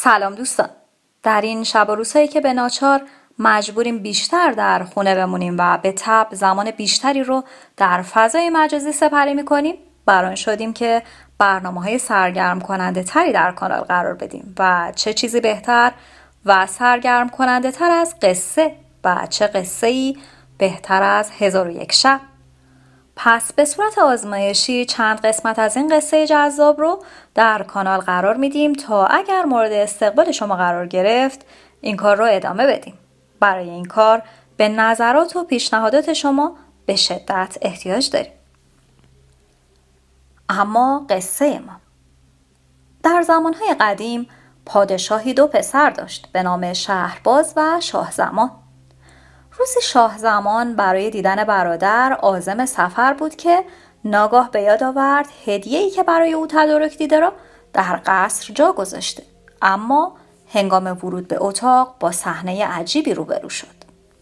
سلام دوستان. در این شب و روزهایی که به ناچار مجبوریم بیشتر در خونه بمونیم و به تبع زمان بیشتری رو در فضای مجازی سپری میکنیم، بران شدیم که برنامه‌های سرگرم کننده تری در کانال قرار بدیم و چه چیزی بهتر و سرگرم کننده تر از قصه و چه قصه‌ای بهتر از 1001 شب. پس به صورت آزمایشی چند قسمت از این قصه جذاب رو در کانال قرار میدیم تا اگر مورد استقبال شما قرار گرفت این کار رو ادامه بدیم. برای این کار به نظرات و پیشنهادات شما به شدت احتیاج داریم. اما قصه ما در زمانهای قدیم پادشاهی 2 پسر داشت به نام شهرباز و شاهزمان. روزی شاهزمان برای دیدن برادر عازم سفر بود که ناگاه به یاد آورد هدیه‌ای که برای او تدارک دیده را در قصر جا گذاشته، اما هنگام ورود به اتاق با صحنه عجیبی روبرو شد.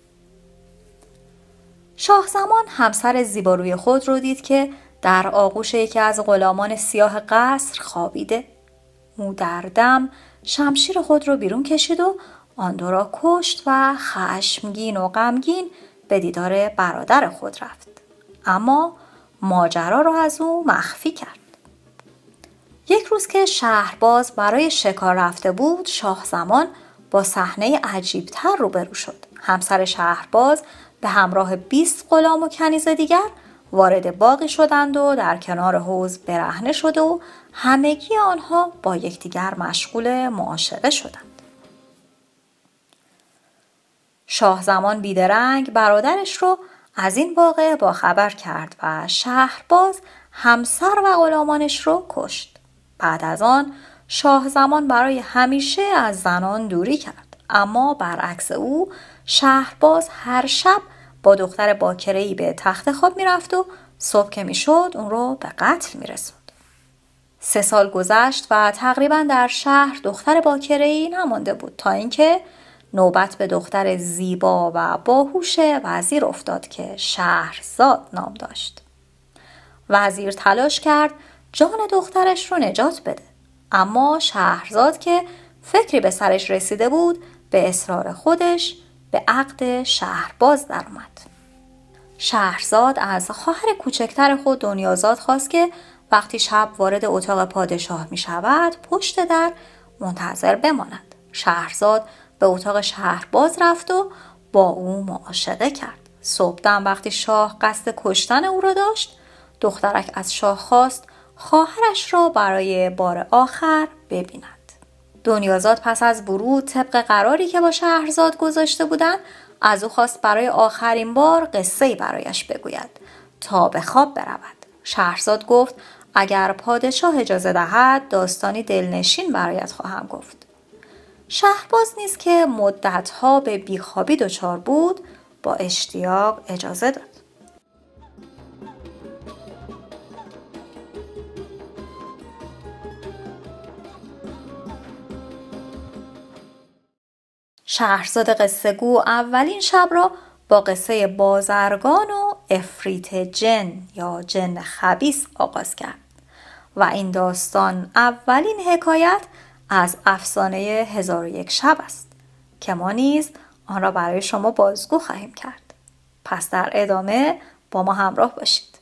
شاهزمان همسر زیباروی خود رو دید که در آغوش یکی از غلامان سیاه قصر خوابیده. او در دم شمشیر خود رو بیرون کشید و آن 2 را کشت و خشمگین و غمگین به دیدار برادر خود رفت، اما ماجرا را از او مخفی کرد. یک روز که شهرباز برای شکار رفته بود، شاهزمان با صحنه عجیب‌تر روبرو شد. همسر شهرباز به همراه 20 غلام و کنیز دیگر وارد باغی شدند و در کنار حوض برهنه شده و همگی آنها با یکدیگر مشغول معاشقه شدند. شاهزمان بیدرنگ برادرش رو از این واقعه باخبر کرد و شهرباز همسر و غلامانش رو کشت. بعد از آن شاهزمان برای همیشه از زنان دوری کرد، اما برعکس او شهرباز هر شب با دختر باکره‌ای به تخت خواب میرفت و صبح که میشد اون رو به قتل میرسوند. 3 سال گذشت و تقریبا در شهر دختر باکره‌ای نمانده بود تا اینکه نوبت به دختر زیبا و باهوش وزیر افتاد که شهرزاد نام داشت. وزیر تلاش کرد جان دخترش رو نجات بده، اما شهرزاد که فکری به سرش رسیده بود به اصرار خودش به عقد شهرباز در اومد. شهرزاد از خواهر کوچکتر خود دنیازاد خواست که وقتی شب وارد اتاق پادشاه می شود پشت در منتظر بماند. شهرزاد به اتاق شهرباز رفت و با او معاشقه کرد. صبحدم وقتی شاه قصد کشتن او را داشت، دخترک از شاه خواست خواهرش را برای بار آخر ببیند. دنیازاد پس از ورود طبق قراری که با شهرزاد گذاشته بودند از او خواست برای آخرین بار قصه‌ای برایش بگوید تا به خواب برود. شهرزاد گفت اگر پادشاه اجازه دهد داستانی دلنشین برایت خواهم گفت. شهرباز نیز که مدتها به بیخوابی دچار بود با اشتیاق اجازه داد. شهرزاد قصه گو اولین شب را با قصه بازرگان و عفریت جن یا جن خبیث آغاز کرد و این داستان اولین حکایت از افسانه 1001 شب است که ما نیز آن را برای شما بازگو خواهیم کرد. پس در ادامه با ما همراه باشید.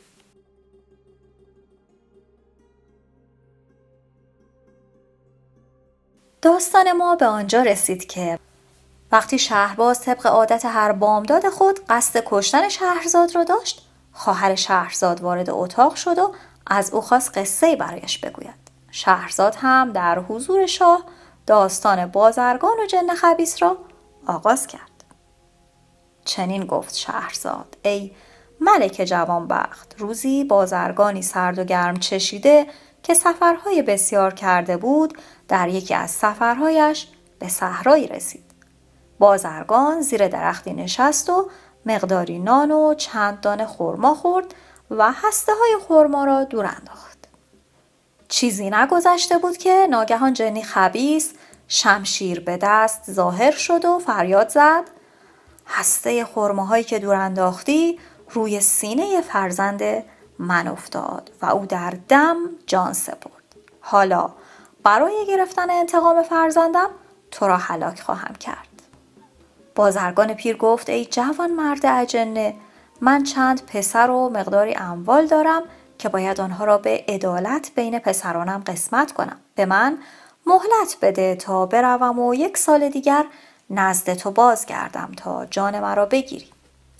داستان ما به آنجا رسید که وقتی شهرباز طبق عادت هر بامداد خود قصد کشتن شهرزاد را داشت، خواهر شهرزاد وارد اتاق شد و از او خواست قصه‌ای برایش بگوید. شهرزاد هم در حضور شاه داستان بازرگان و جن خبیث را آغاز کرد. چنین گفت شهرزاد: ای ملک جوانبخت، روزی بازرگانی سرد و گرم چشیده که سفرهای بسیار کرده بود در یکی از سفرهایش به صحرایی رسید. بازرگان زیر درختی نشست و مقداری نان و چند دانه خرما خورد و هسته های خرما را دور انداخت. چیزی نگذشته بود که ناگهان جنی خبیث شمشیر به دست ظاهر شد و فریاد زد: هسته خرماهایی که دور انداختی روی سینه فرزند من افتاد و او در دم جان سپرد. حالا برای گرفتن انتقام فرزندم تو را هلاک خواهم کرد. بازرگان پیر گفت ای جوان مرد اجنه، من چند پسر و مقداری اموال دارم که باید آنها را به عدالت بین پسرانم قسمت کنم. به من مهلت بده تا بروم و 1 سال دیگر نزد تو بازگردم تا جان مرا بگیری.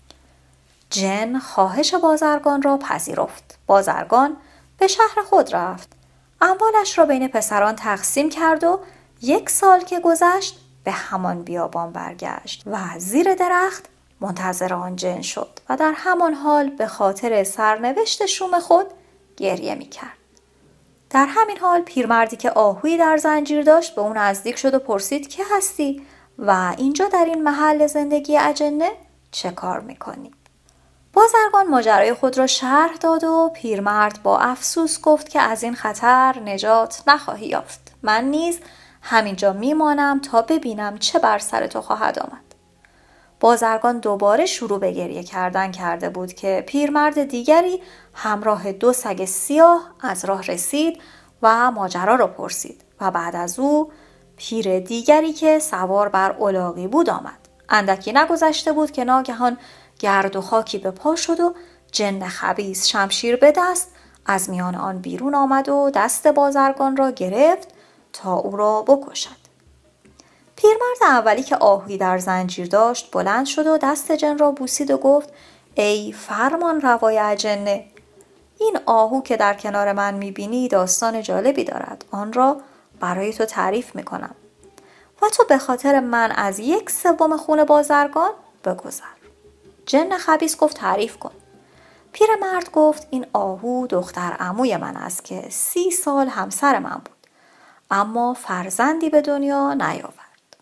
جن خواهش بازرگان را پذیرفت. بازرگان به شهر خود رفت. اموالش را بین پسران تقسیم کرد و 1 سال که گذشت به همان بیابان برگشت و زیر درخت منتظر آن جن شد و در همان حال به خاطر سرنوشت شوم خود گریه می کرد. در همین حال پیرمردی که آهویی در زنجیر داشت به اون نزدیک شد و پرسید که هستی و اینجا در این محل زندگی اجنه چه کار میکنی؟ بازرگان ماجرای خود را شرح داد و پیرمرد با افسوس گفت که از این خطر نجات نخواهی یافت. من نیز همینجا میمانم تا ببینم چه بر سر تو خواهد آمد. بازرگان دوباره شروع به گریه کردن کرده بود که پیرمرد دیگری همراه 2 سگ سیاه از راه رسید و ماجرا را پرسید و بعد از او پیر دیگری که سوار بر الاغی بود آمد. اندکی نگذشته بود که ناگهان گرد و خاکی به پا شد و جن خبیث شمشیر به دست از میان آن بیرون آمد و دست بازرگان را گرفت تا او را بکشد. پیرمرد اولی که آهویی در زنجیر داشت بلند شد و دست جن را بوسید و گفت ای فرمان روای اجنه، این آهو که در کنار من میبینی داستان جالبی دارد. آن را برای تو تعریف میکنم و تو به خاطر من از 1/3 خون بازرگان بگذر. جن خبیث گفت تعریف کن. پیرمرد گفت این آهو دختر عموی من است که 30 سال همسر من بود اما فرزندی به دنیا نیاورد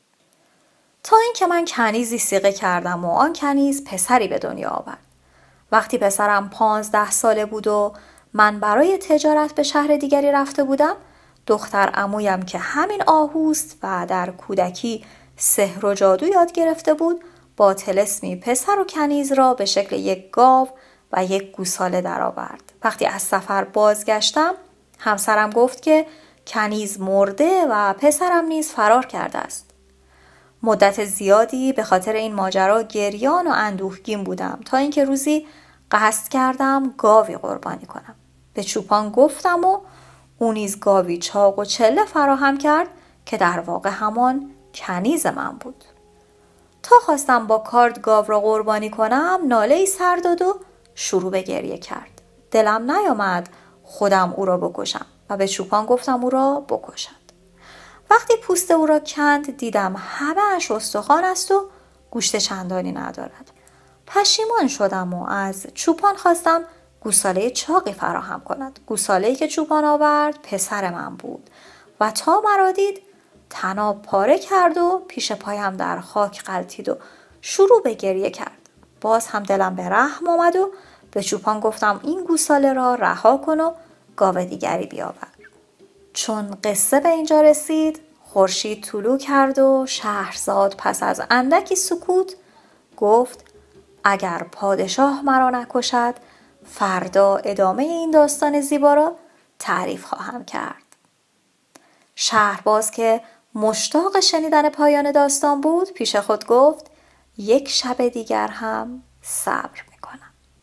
تا اینکه من کنیزی صیغه کردم و آن کنیز پسری به دنیا آورد. وقتی پسرم 15 ساله بود و من برای تجارت به شهر دیگری رفته بودم، دختر عمویم که همین آهوست و در کودکی سحر و جادو یاد گرفته بود با طلسمی پسر و کنیز را به شکل 1 گاو و 1 گوساله درآورد. وقتی از سفر بازگشتم همسرم گفت که کنیز مرده و پسرم نیز فرار کرده است. مدت زیادی به خاطر این ماجرا گریان و اندوهگین بودم تا اینکه روزی قصد کردم گاوی قربانی کنم. به چوپان گفتم و او نیز گاوی چاق و چله فراهم کرد که در واقع همان کنیز من بود. تا خواستم با کارد گاو را قربانی کنم ناله‌ای سر داد و شروع به گریه کرد. دلم نیامد خودم او را بکشم و به چوپان گفتم او را بکشد. وقتی پوست او را کند دیدم همه اش استخوان است و گوشت چندانی ندارد. پشیمان شدم و از چوپان خواستم گوساله چاقی فراهم کند. گوساله‌ای که چوپان آورد پسر من بود و تا مرا دید طناب پاره کرد و پیش پایم در خاک غلتید و شروع به گریه کرد. باز هم دلم به رحم آمد و به چوپان گفتم این گوساله را رها کن و گاو دیگری بیاور. چون قصه به اینجا رسید خورشید طلوع کرد و شهرزاد پس از اندکی سکوت گفت اگر پادشاه مرا نکشد فردا ادامه این داستان زیبا را تعریف خواهم کرد. شهرباز که مشتاق شنیدن پایان داستان بود پیش خود گفت 1 شب دیگر هم صبر میکنم.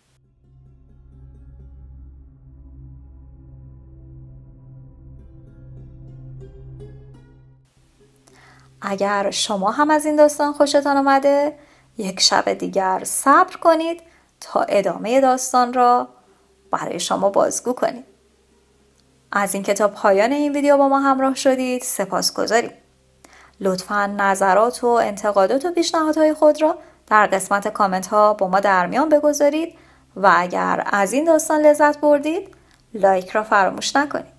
اگر شما هم از این داستان خوشتان آمده 1 شب دیگر صبر کنید تا ادامه داستان را برای شما بازگو کنیم. از اینکه تا پایان این ویدیو با ما همراه شدید سپاسگزاریم. لطفاً نظرات و انتقادات و پیشنهادهای خود را در قسمت کامنت ها با ما در میان بگذارید و اگر از این داستان لذت بردید لایک را فراموش نکنید.